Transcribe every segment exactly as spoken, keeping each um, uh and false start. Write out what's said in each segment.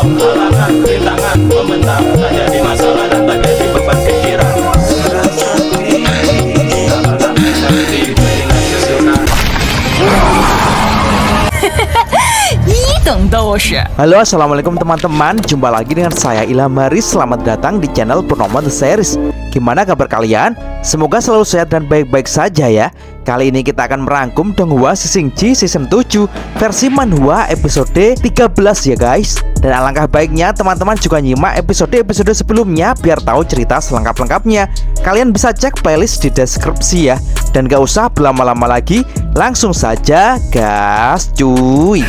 Walau halangan, rintangan, membentang, tak jadi masalah dan tak jadi beban pikiran. Halo, assalamualaikum teman-teman. Jumpa lagi dengan saya Ilham Haris. Selamat datang di channel Purnomo The Series. Gimana kabar kalian? Semoga selalu sehat dan baik-baik saja ya. Kali ini kita akan merangkum Donghua Shishijin Season tujuh versi manhwa episode tiga belas ya guys. Dan alangkah baiknya teman-teman juga nyimak episode-episode sebelumnya biar tahu cerita selengkap-lengkapnya. Kalian bisa cek playlist di deskripsi ya. Dan gak usah berlama-lama lagi, langsung saja gas cuy.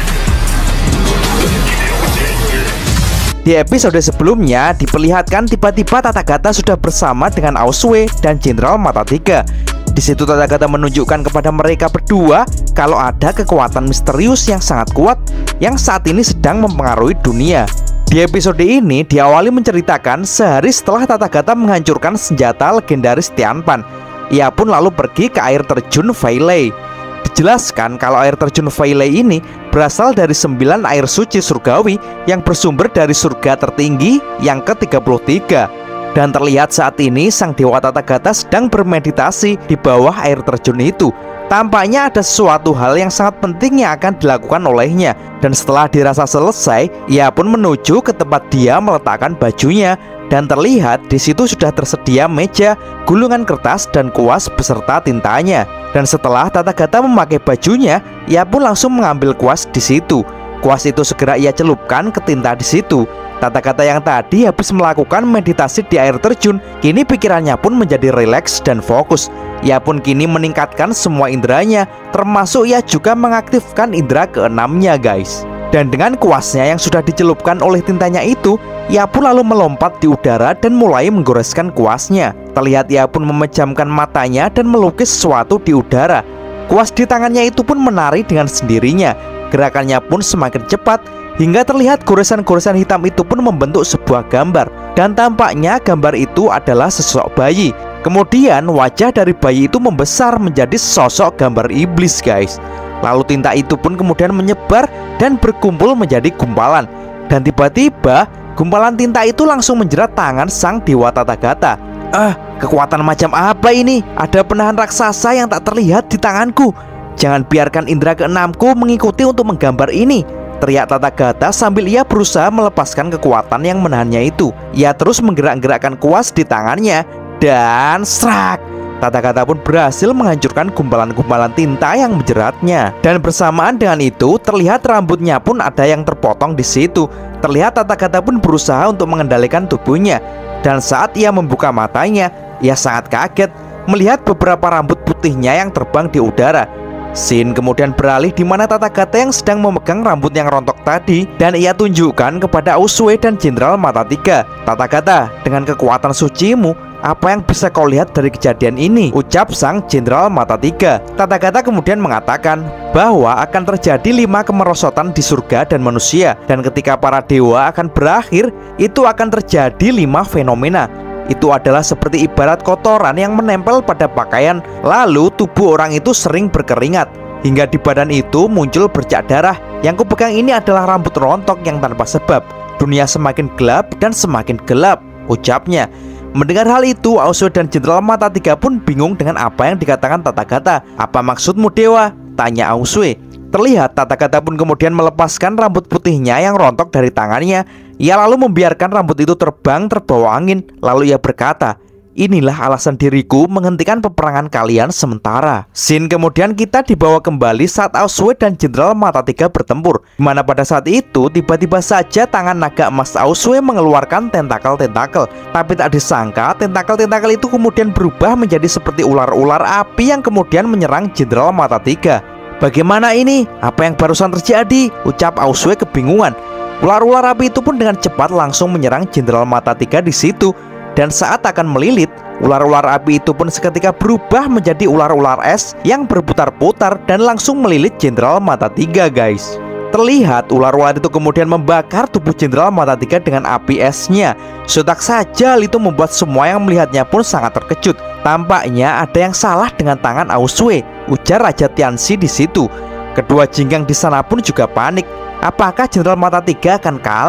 Di episode sebelumnya diperlihatkan tiba-tiba Tathagata sudah bersama dengan Aozue dan Jenderal Mata Tiga. Di situ Tathagata menunjukkan kepada mereka berdua kalau ada kekuatan misterius yang sangat kuat yang saat ini sedang mempengaruhi dunia. Di episode ini diawali menceritakan sehari setelah Tathagata menghancurkan senjata legendaris Tianpan, ia pun lalu pergi ke air terjun Failei. Dijelaskan kalau air terjun Failei ini berasal dari sembilan air suci surgawi yang bersumber dari surga tertinggi yang ke tiga puluh tiga. Dan terlihat saat ini sang Dewa Tathagata sedang bermeditasi di bawah air terjun itu. Tampaknya ada sesuatu hal yang sangat penting yang akan dilakukan olehnya. Dan setelah dirasa selesai, ia pun menuju ke tempat dia meletakkan bajunya. Dan terlihat di situ sudah tersedia meja, gulungan kertas, dan kuas beserta tintanya. Dan setelah Tathagata memakai bajunya, ia pun langsung mengambil kuas di situ. Kuas itu segera ia celupkan ke tinta di situ. Tathagata yang tadi habis melakukan meditasi di air terjun, kini pikirannya pun menjadi rileks dan fokus. Ia pun kini meningkatkan semua inderanya, termasuk ia juga mengaktifkan indera keenamnya guys. Dan dengan kuasnya yang sudah dicelupkan oleh tintanya itu, ia pun lalu melompat di udara dan mulai menggoreskan kuasnya. Terlihat ia pun memejamkan matanya dan melukis sesuatu di udara. Kuas di tangannya itu pun menari dengan sendirinya. Gerakannya pun semakin cepat hingga terlihat goresan-goresan hitam itu pun membentuk sebuah gambar. Dan tampaknya gambar itu adalah sosok bayi. Kemudian wajah dari bayi itu membesar menjadi sosok gambar iblis guys. Lalu tinta itu pun kemudian menyebar dan berkumpul menjadi gumpalan. Dan tiba-tiba gumpalan tinta itu langsung menjerat tangan sang Dewa Tathagata. Ah, kekuatan macam apa ini? Ada penahan raksasa yang tak terlihat di tanganku. Jangan biarkan indera keenamku mengikuti untuk menggambar ini, teriak Tathagata sambil ia berusaha melepaskan kekuatan yang menahannya itu. Ia terus menggerak-gerakkan kuas di tangannya dan serak. Tathagata pun berhasil menghancurkan gumpalan-gumpalan tinta yang menjeratnya. Dan bersamaan dengan itu terlihat rambutnya pun ada yang terpotong di situ. Terlihat Tathagata pun berusaha untuk mengendalikan tubuhnya. Dan saat ia membuka matanya, ia sangat kaget melihat beberapa rambut putihnya yang terbang di udara. Scene kemudian beralih di mana Tathagata yang sedang memegang rambut yang rontok tadi, dan ia tunjukkan kepada Aozue dan Jenderal Mata Tiga. Tathagata, dengan kekuatan sucimu, apa yang bisa kau lihat dari kejadian ini? Ucap sang Jenderal Mata Tiga. Tathagata kemudian mengatakan bahwa akan terjadi lima kemerosotan di surga dan manusia. Dan ketika para dewa akan berakhir, itu akan terjadi lima fenomena. Itu adalah seperti ibarat kotoran yang menempel pada pakaian, lalu tubuh orang itu sering berkeringat hingga di badan itu muncul bercak darah. Yang kupegang ini adalah rambut rontok yang tanpa sebab. Dunia semakin gelap dan semakin gelap, ucapnya. Mendengar hal itu, Aozue dan Jenderal Mata Tiga pun bingung dengan apa yang dikatakan Tathagata. Apa maksudmu dewa? Tanya Aozue. Terlihat Tathagata pun kemudian melepaskan rambut putihnya yang rontok dari tangannya. Ia lalu membiarkan rambut itu terbang terbawa angin. Lalu ia berkata, inilah alasan diriku menghentikan peperangan kalian sementara. Scene kemudian kita dibawa kembali saat Aozue dan Jenderal Mata Tiga bertempur, dimana pada saat itu tiba-tiba saja tangan naga emas Aozue mengeluarkan tentakel-tentakel. Tapi tak disangka tentakel-tentakel itu kemudian berubah menjadi seperti ular-ular api yang kemudian menyerang Jenderal Mata Tiga. Bagaimana ini? Apa yang barusan terjadi? Ucap Aozue kebingungan. Ular-ular api itu pun dengan cepat langsung menyerang Jenderal Mata Tiga di situ. Dan saat akan melilit, ular-ular api itu pun seketika berubah menjadi ular-ular es yang berputar-putar dan langsung melilit Jenderal Mata Tiga guys. Terlihat ular-ular itu kemudian membakar tubuh Jenderal Mata Tiga dengan api esnya. Sontak saja hal itu membuat semua yang melihatnya pun sangat terkejut. Tampaknya ada yang salah dengan tangan Aozue, ujar Raja Tianxi di situ. Kedua jinggang di sana pun juga panik. Apakah Jenderal Mata Tiga akan kalah?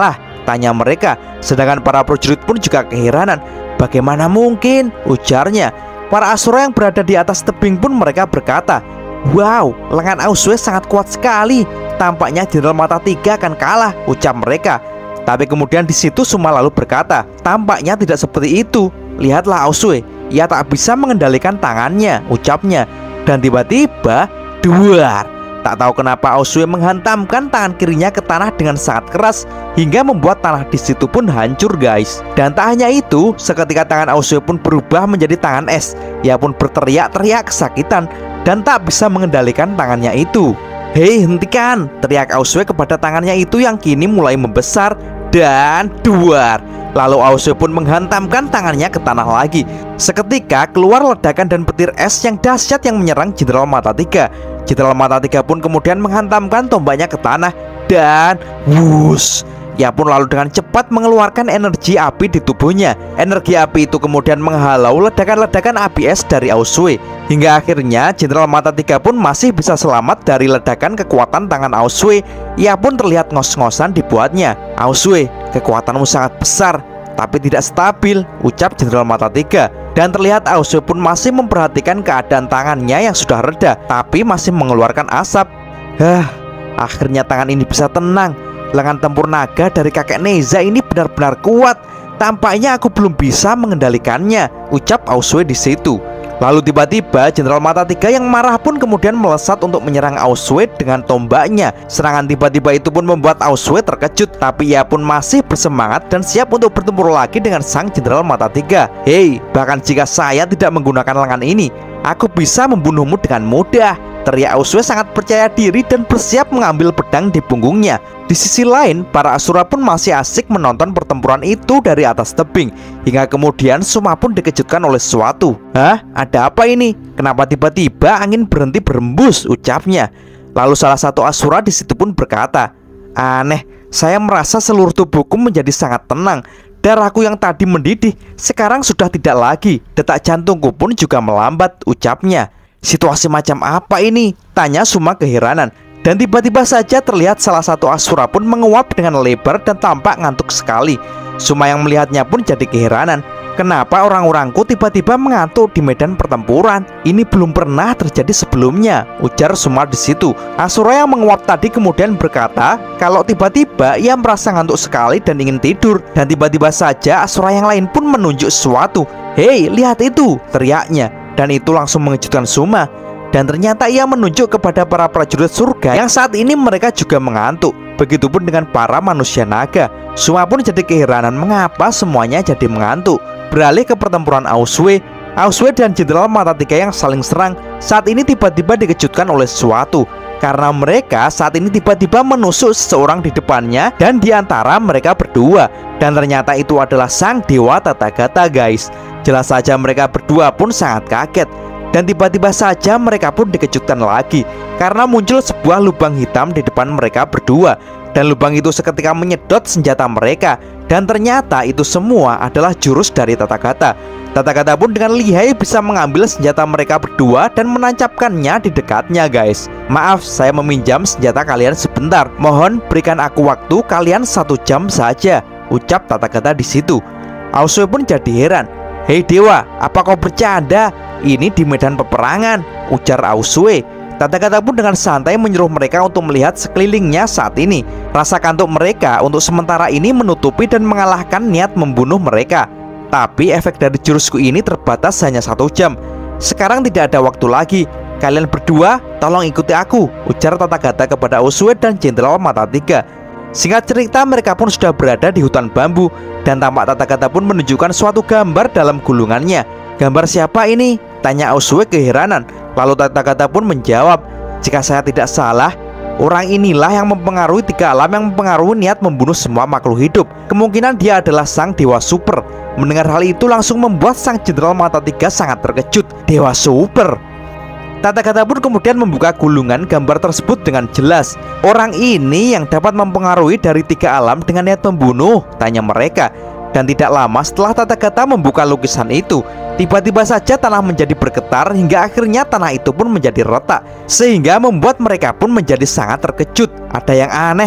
tanya mereka. Sedangkan para prajurit pun juga keheranan. Bagaimana mungkin? Ujarnya. Para Asura yang berada di atas tebing pun mereka berkata, wow, lengan Auswe sangat kuat sekali. Tampaknya Jenderal Mata Tiga akan kalah, ucap mereka. Tapi kemudian di situ Suma lalu berkata, tampaknya tidak seperti itu. Lihatlah Auswe, ia tak bisa mengendalikan tangannya, ucapnya. Dan tiba-tiba, duar. Tak tahu kenapa Auswe menghantamkan tangan kirinya ke tanah dengan sangat keras hingga membuat tanah di situ pun hancur, guys. Dan tak hanya itu, seketika tangan Auswe pun berubah menjadi tangan es. Ia pun berteriak-teriak kesakitan dan tak bisa mengendalikan tangannya itu. Hei, hentikan! Teriak Auswe kepada tangannya itu yang kini mulai membesar dan duar. Lalu Auswe pun menghantamkan tangannya ke tanah lagi. Seketika keluar ledakan dan petir es yang dahsyat yang menyerang Jenderal Mata Tiga. Jenderal Mata Tiga pun kemudian menghantamkan tombaknya ke tanah dan wush. Ia pun lalu dengan cepat mengeluarkan energi api di tubuhnya. Energi api itu kemudian menghalau ledakan-ledakan api es dari Auswe. Hingga akhirnya Jenderal Mata Tiga pun masih bisa selamat dari ledakan kekuatan tangan Auswe. Ia pun terlihat ngos-ngosan dibuatnya. Auswe, kekuatanmu sangat besar, tapi tidak stabil, ucap Jenderal Mata Tiga. Dan terlihat Auswe pun masih memperhatikan keadaan tangannya yang sudah reda, tapi masih mengeluarkan asap. Hah, akhirnya tangan ini bisa tenang. Lengan tempur naga dari kakek Neza ini benar-benar kuat. Tampaknya aku belum bisa mengendalikannya, ucap Auswe di situ. Lalu tiba-tiba Jenderal Mata Tiga yang marah pun kemudian melesat untuk menyerang Auswe dengan tombaknya. Serangan tiba-tiba itu pun membuat Auswe terkejut, tapi ia pun masih bersemangat dan siap untuk bertempur lagi dengan sang Jenderal Mata Tiga. Hei, bahkan jika saya tidak menggunakan lengan ini, aku bisa membunuhmu dengan mudah, teriak Auswe sangat percaya diri dan bersiap mengambil pedang di punggungnya. Di sisi lain, para Asura pun masih asik menonton pertempuran itu dari atas tebing. Hingga kemudian Suma pun dikejutkan oleh sesuatu. Hah? Ada apa ini? Kenapa tiba-tiba angin berhenti berembus? Ucapnya. Lalu salah satu Asura di situ pun berkata, aneh, saya merasa seluruh tubuhku menjadi sangat tenang. Darahku yang tadi mendidih sekarang sudah tidak lagi. Detak jantungku pun juga melambat, ucapnya. Situasi macam apa ini? Tanya Suma keheranan. Dan tiba-tiba saja terlihat salah satu Asura pun menguap dengan lebar dan tampak ngantuk sekali. Suma yang melihatnya pun jadi keheranan. Kenapa orang-orangku tiba-tiba mengantuk di medan pertempuran? Ini belum pernah terjadi sebelumnya, ujar Suma di situ. Asura yang menguap tadi kemudian berkata kalau tiba-tiba ia merasa ngantuk sekali dan ingin tidur. Dan tiba-tiba saja Asura yang lain pun menunjuk sesuatu. Hei, lihat itu, teriaknya. Dan itu langsung mengejutkan Suma. Dan ternyata ia menunjuk kepada para prajurit surga yang saat ini mereka juga mengantuk. Begitupun dengan para manusia naga. Suma pun jadi keheranan mengapa semuanya jadi mengantuk. Beralih ke pertempuran Auswe. Auswe dan Jenderal Mata Tiga yang saling serang saat ini tiba-tiba dikejutkan oleh sesuatu. Karena mereka saat ini tiba-tiba menusuk seseorang di depannya dan diantara mereka berdua. Dan ternyata itu adalah sang Dewa Tathagata, guys. Jelas saja mereka berdua pun sangat kaget. Dan tiba-tiba saja mereka pun dikejutkan lagi karena muncul sebuah lubang hitam di depan mereka berdua. Dan lubang itu seketika menyedot senjata mereka. Dan ternyata itu semua adalah jurus dari Tathagata. Tathagata pun dengan lihai bisa mengambil senjata mereka berdua dan menancapkannya di dekatnya, guys. Maaf, saya meminjam senjata kalian sebentar. Mohon berikan aku waktu kalian satu jam saja, ucap Tathagata di situ. Auswe pun jadi heran. Hei dewa, apa kau bercanda? Ini di medan peperangan, ujar Auswe. Tathagata pun dengan santai menyuruh mereka untuk melihat sekelilingnya saat ini. Rasa kantuk mereka untuk sementara ini menutupi dan mengalahkan niat membunuh mereka. Tapi efek dari jurusku ini terbatas hanya satu jam. Sekarang tidak ada waktu lagi. Kalian berdua tolong ikuti aku, ujar Tathagata kepada Auswe dan Jenderal Mata Tiga. Singkat cerita, mereka pun sudah berada di hutan bambu. Dan tampak Tathagata pun menunjukkan suatu gambar dalam gulungannya. Gambar siapa ini? Tanya Auswe keheranan. Lalu Tathagata pun menjawab, jika saya tidak salah, orang inilah yang mempengaruhi tiga alam, yang mempengaruhi niat membunuh semua makhluk hidup. Kemungkinan dia adalah sang Dewa Super. Mendengar hal itu langsung membuat sang Jenderal Mata Tiga sangat terkejut. Dewa Super. Tathagata pun kemudian membuka gulungan gambar tersebut dengan jelas. Orang ini yang dapat mempengaruhi dari tiga alam dengan niat membunuh, tanya mereka. Dan tidak lama setelah Tathagata membuka lukisan itu, tiba-tiba saja tanah menjadi bergetar hingga akhirnya tanah itu pun menjadi retak, sehingga membuat mereka pun menjadi sangat terkejut. Ada yang aneh,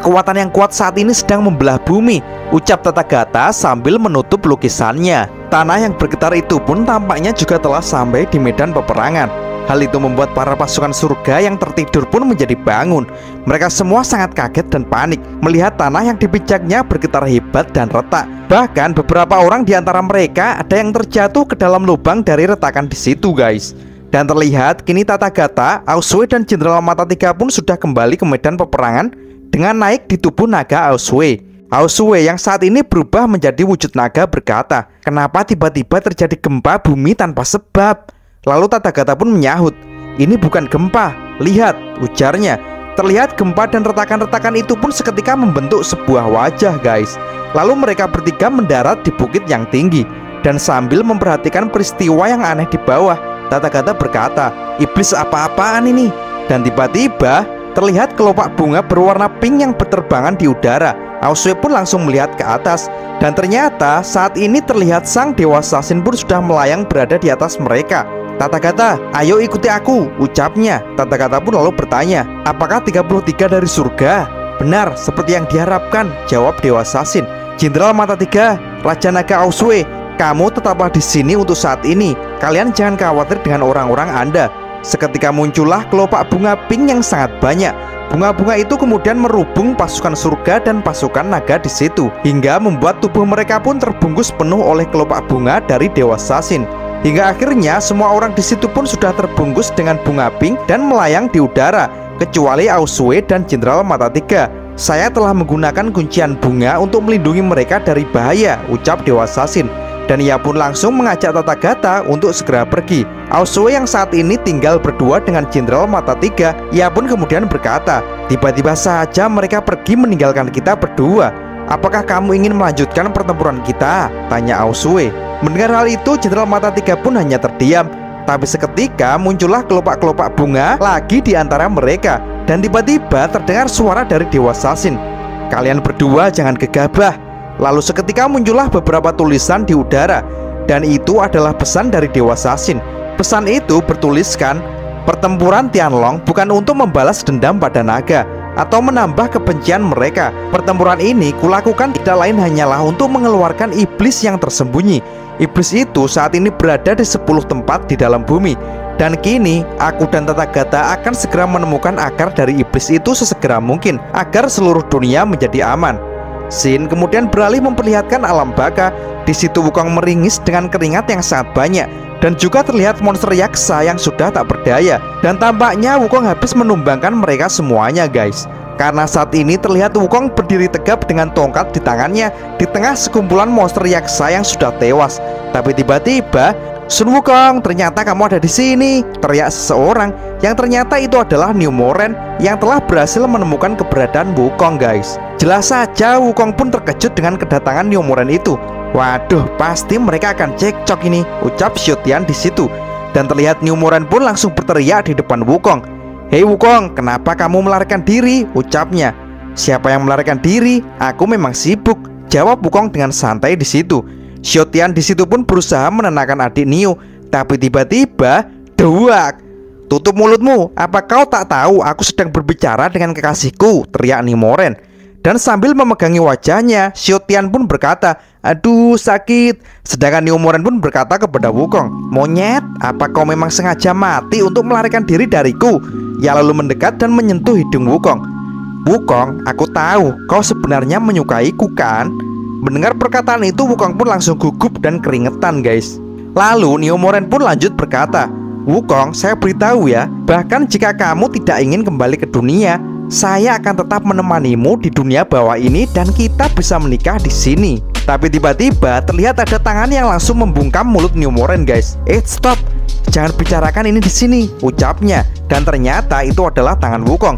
kekuatan yang kuat saat ini sedang membelah bumi, ucap Tathagata sambil menutup lukisannya. Tanah yang bergetar itu pun tampaknya juga telah sampai di medan peperangan. Hal itu membuat para pasukan surga yang tertidur pun menjadi bangun. Mereka semua sangat kaget dan panik melihat tanah yang dipijaknya bergetar hebat dan retak. Bahkan beberapa orang di antara mereka ada yang terjatuh ke dalam lubang dari retakan di situ, guys. Dan terlihat kini Tathagata, Aosue dan Jenderal Mata Tiga pun sudah kembali ke medan peperangan dengan naik di tubuh naga Aosue. Aosue yang saat ini berubah menjadi wujud naga berkata, "Kenapa tiba-tiba terjadi gempa bumi tanpa sebab?" Lalu Tathagata pun menyahut, "Ini bukan gempa, lihat," ujarnya. Terlihat gempa dan retakan-retakan itu pun seketika membentuk sebuah wajah, guys. Lalu mereka bertiga mendarat di bukit yang tinggi. Dan sambil memperhatikan peristiwa yang aneh di bawah, Tathagata berkata, "Iblis apa-apaan ini?" Dan tiba-tiba terlihat kelopak bunga berwarna pink yang berterbangan di udara. Aosue pun langsung melihat ke atas. Dan ternyata saat ini terlihat sang Dewa Sasin pun sudah melayang berada di atas mereka. "Tathagata, ayo ikuti aku," ucapnya. Tathagata pun lalu bertanya, "Apakah tiga puluh tiga dari surga?" "Benar, seperti yang diharapkan," jawab Dewa Sasin. "Jenderal Mata Tiga, Raja Naga Aosue, kamu tetaplah di sini untuk saat ini. Kalian jangan khawatir dengan orang-orang Anda." Seketika muncullah kelopak bunga pink yang sangat banyak. Bunga-bunga itu kemudian merubung pasukan surga dan pasukan naga di situ, hingga membuat tubuh mereka pun terbungkus penuh oleh kelopak bunga dari Dewa Sasin. Hingga akhirnya semua orang di situ pun sudah terbungkus dengan bunga pink dan melayang di udara, kecuali Aosue dan Jenderal Mata Tiga. "Saya telah menggunakan kuncian bunga untuk melindungi mereka dari bahaya," ucap Dewa Sasin. Dan ia pun langsung mengajak Tathagata untuk segera pergi. Aosue yang saat ini tinggal berdua dengan Jenderal Mata Tiga, ia pun kemudian berkata, "Tiba-tiba saja mereka pergi meninggalkan kita berdua. Apakah kamu ingin melanjutkan pertempuran kita?" tanya Aosue. Mendengar hal itu, Jenderal Mata Tiga pun hanya terdiam. Tapi seketika muncullah kelopak-kelopak bunga lagi di antara mereka. Dan tiba-tiba terdengar suara dari Dewa Sasin, "Kalian berdua jangan gegabah." Lalu seketika muncullah beberapa tulisan di udara. Dan itu adalah pesan dari Dewa Sasin. Pesan itu bertuliskan, "Pertempuran Tianlong bukan untuk membalas dendam pada naga atau menambah kebencian mereka. Pertempuran ini kulakukan tidak lain hanyalah untuk mengeluarkan iblis yang tersembunyi. Iblis itu saat ini berada di sepuluh tempat di dalam bumi. Dan kini aku dan Tathagata akan segera menemukan akar dari iblis itu sesegera mungkin agar seluruh dunia menjadi aman." Scene kemudian beralih memperlihatkan alam baka. Di situ Wukong meringis dengan keringat yang sangat banyak. Dan juga terlihat monster yaksa yang sudah tak berdaya. Dan tampaknya Wukong habis menumbangkan mereka semuanya, guys. Karena saat ini terlihat Wukong berdiri tegap dengan tongkat di tangannya di tengah sekumpulan monster yaksa yang sudah tewas. Tapi tiba-tiba, "Sun Wukong, ternyata kamu ada di sini," teriak seseorang yang ternyata itu adalah New Moren yang telah berhasil menemukan keberadaan Wukong, guys. Jelas saja Wukong pun terkejut dengan kedatangan New Moren itu. "Waduh, pasti mereka akan cekcok ini," ucap Xiaotian di situ. Dan terlihat New Moren pun langsung berteriak di depan Wukong. "Hei Wukong, kenapa kamu melarikan diri?" ucapnya. "Siapa yang melarikan diri? Aku memang sibuk," jawab Wukong dengan santai di situ. Xiaotian di situ pun berusaha menenangkan adik Niu, tapi tiba-tiba, "Duak! Tutup mulutmu, apa kau tak tahu aku sedang berbicara dengan kekasihku?" teriak New Moren. Dan sambil memegangi wajahnya, Xiaotian pun berkata, "Aduh, sakit." Sedangkan New Moren pun berkata kepada Wukong, "Monyet, apa kau memang sengaja mati untuk melarikan diri dariku?" Ia lalu mendekat dan menyentuh hidung Wukong. "Wukong, aku tahu kau sebenarnya menyukaiku, kan?" Mendengar perkataan itu, Wukong pun langsung gugup dan keringetan, guys. Lalu New Moren pun lanjut berkata, "Wukong, saya beritahu ya, bahkan jika kamu tidak ingin kembali ke dunia, saya akan tetap menemanimu di dunia bawah ini dan kita bisa menikah di sini." Tapi tiba-tiba terlihat ada tangan yang langsung membungkam mulut New Moren, guys. "Eh, stop! Jangan bicarakan ini di sini," ucapnya. Dan ternyata itu adalah tangan Wukong.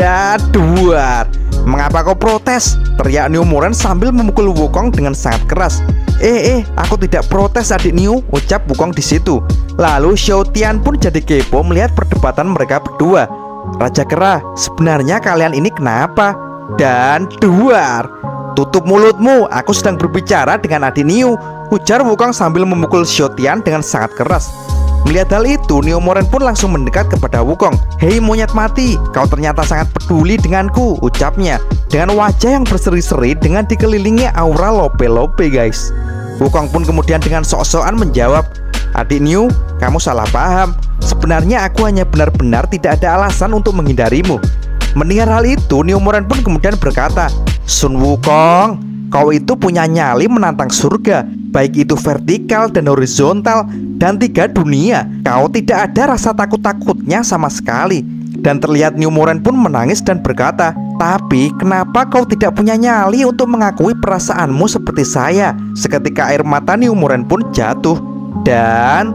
"Daduar! Mengapa kau protes?" teriak New Moren sambil memukul Wukong dengan sangat keras. Eh, eh, aku tidak protes adik Niu," ucap Wukong di situ. Lalu Xiaotian pun jadi kepo melihat perdebatan mereka berdua. "Raja Kera, sebenarnya kalian ini kenapa?" Dan duar! "Tutup mulutmu, aku sedang berbicara dengan adik Niu," ujar Wukong sambil memukul Xiaotian dengan sangat keras. Melihat hal itu, Neomoren pun langsung mendekat kepada Wukong. "Hei monyet mati, kau ternyata sangat peduli denganku," ucapnya dengan wajah yang berseri-seri dengan dikelilingi aura lope-lope guys. Wukong pun kemudian dengan sok-sokan menjawab, "Adik New, kamu salah paham. Sebenarnya aku hanya benar-benar tidak ada alasan untuk menghindarimu." Mendengar hal itu, Neomoren pun kemudian berkata, "Sun Wukong, kau itu punya nyali menantang surga, baik itu vertikal dan horizontal, dan tiga dunia. Kau tidak ada rasa takut-takutnya sama sekali." Dan terlihat Neomoren pun menangis dan berkata, "Tapi kenapa kau tidak punya nyali untuk mengakui perasaanmu seperti saya?" Seketika air mata Neomoren pun jatuh. Dan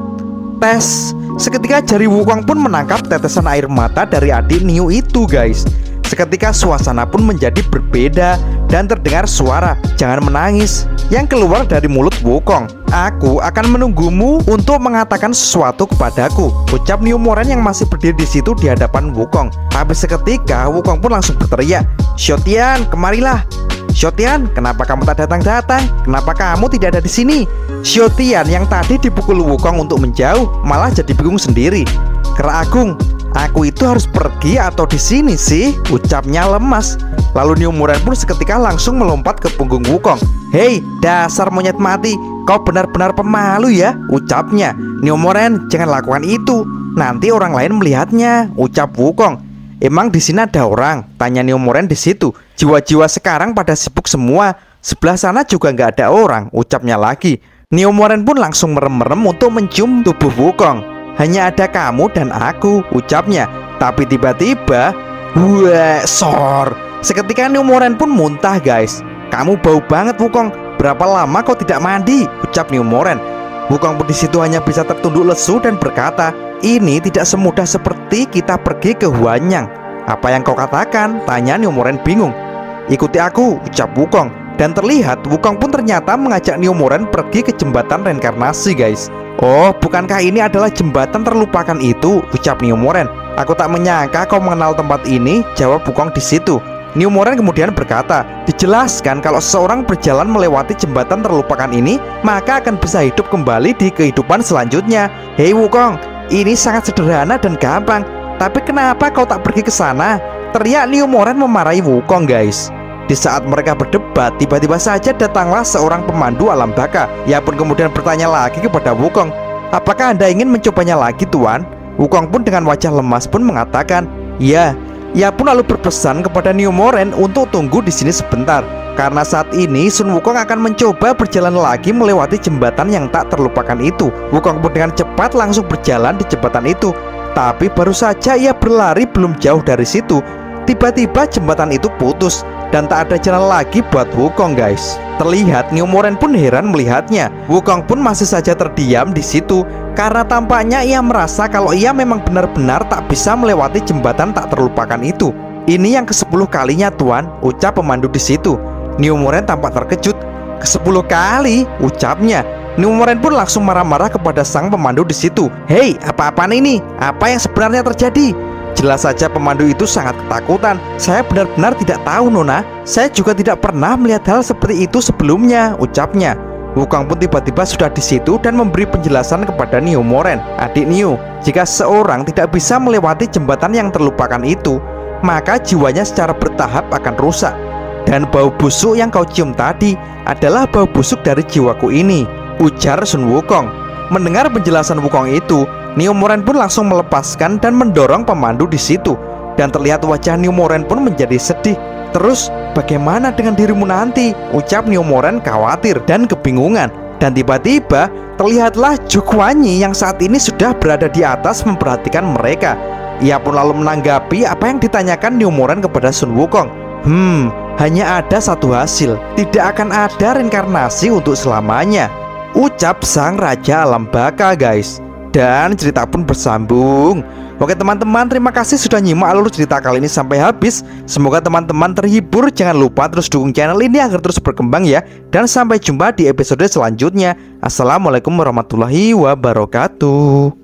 tes, seketika jari Wukong pun menangkap tetesan air mata dari adik New itu guys. Seketika suasana pun menjadi berbeda dan terdengar suara "Jangan menangis" yang keluar dari mulut Wukong. "Aku akan menunggumu untuk mengatakan sesuatu kepadaku," ucap Neomoren yang masih berdiri di situ di hadapan Wukong. Tapi seketika Wukong pun langsung berteriak, "Shotian, kemarilah! Shotian, kenapa kamu tak datang-datang? Kenapa kamu tidak ada di sini?" Shotian yang tadi dipukul Wukong untuk menjauh malah jadi bingung sendiri. "Kera Agung, aku itu harus pergi atau di sini sih?" ucapnya lemas. Lalu Neomoren pun seketika langsung melompat ke punggung Wukong. "Hei, dasar monyet mati, kau benar-benar pemalu ya," ucapnya. "Neomoren, jangan lakukan itu, nanti orang lain melihatnya," ucap Wukong. "Emang di sini ada orang?" tanya Neomoren di situ. "Jiwa-jiwa sekarang pada sibuk semua. Sebelah sana juga nggak ada orang," ucapnya lagi. Neomoren pun langsung merem-merem untuk mencium tubuh Wukong. "Hanya ada kamu dan aku," ucapnya. Tapi tiba-tiba, wah, sor. Seketika Neomoren pun muntah guys. "Kamu bau banget Wukong. Berapa lama kau tidak mandi?" ucap Neomoren. Wukong pun di situ hanya bisa tertunduk lesu dan berkata, "Ini tidak semudah seperti kita pergi ke Huanyang." "Apa yang kau katakan?" tanya Neomoren bingung. "Ikuti aku," ucap Wukong. Dan terlihat Wukong pun ternyata mengajak Neomoren pergi ke jembatan reinkarnasi guys. "Oh, bukankah ini adalah jembatan terlupakan itu?" ucap Neomoren. "Aku tak menyangka kau mengenal tempat ini," jawab Wukong di situ. Neomoren kemudian berkata, "Dijelaskan kalau seseorang berjalan melewati jembatan terlupakan ini, maka akan bisa hidup kembali di kehidupan selanjutnya." "Hei Wukong, ini sangat sederhana dan gampang. Tapi kenapa kau tak pergi ke sana?" teriak Neomoren memarahi Wukong guys. Di saat mereka berdebat, tiba-tiba saja datanglah seorang pemandu alam baka. Ia pun kemudian bertanya lagi kepada Wukong, "Apakah Anda ingin mencobanya lagi Tuan?" Wukong pun dengan wajah lemas pun mengatakan, "Ya." Ia pun lalu berpesan kepada Neomoren untuk tunggu di sini sebentar, karena saat ini Sun Wukong akan mencoba berjalan lagi melewati jembatan yang tak terlupakan itu. Wukong pun dengan cepat langsung berjalan di jembatan itu. Tapi baru saja ia berlari belum jauh dari situ, tiba-tiba jembatan itu putus dan tak ada jalan lagi buat Wukong guys. Terlihat Neomoren pun heran melihatnya. Wukong pun masih saja terdiam di situ karena tampaknya ia merasa kalau ia memang benar-benar tak bisa melewati jembatan tak terlupakan itu. "Ini yang kesepuluh kalinya Tuan," ucap pemandu di situ. Neomoren tampak terkejut. "Kesepuluh kali?" ucapnya. Neomoren pun langsung marah-marah kepada sang pemandu di situ. "Hei, apa-apaan ini? Apa yang sebenarnya terjadi?" Jelas saja pemandu itu sangat ketakutan. "Saya benar-benar tidak tahu Nona. Saya juga tidak pernah melihat hal seperti itu sebelumnya," ucapnya. Wukong pun tiba-tiba sudah di situ dan memberi penjelasan kepada Neomoren. "Adik Neo, jika seorang tidak bisa melewati jembatan yang terlupakan itu, maka jiwanya secara bertahap akan rusak. Dan bau busuk yang kau cium tadi adalah bau busuk dari jiwaku ini," ujar Sun Wukong. Mendengar penjelasan Wukong itu, Neomoren pun langsung melepaskan dan mendorong pemandu di situ. Dan terlihat wajah Neomoren pun menjadi sedih. "Terus bagaimana dengan dirimu nanti?" ucap Neomoren khawatir dan kebingungan. Dan tiba-tiba terlihatlah Zhu Guanyi yang saat ini sudah berada di atas memperhatikan mereka. Ia pun lalu menanggapi apa yang ditanyakan Neomoren kepada Sun Wukong. Hmm, hanya ada satu hasil. Tidak akan ada reinkarnasi untuk selamanya, ucap sang Raja Alam Baka guys. Dan cerita pun bersambung. Oke teman-teman, terima kasih sudah nyimak alur cerita kali ini sampai habis. Semoga teman-teman terhibur. Jangan lupa terus dukung channel ini agar terus berkembang ya. Dan sampai jumpa di episode selanjutnya. Assalamualaikum warahmatullahi wabarakatuh.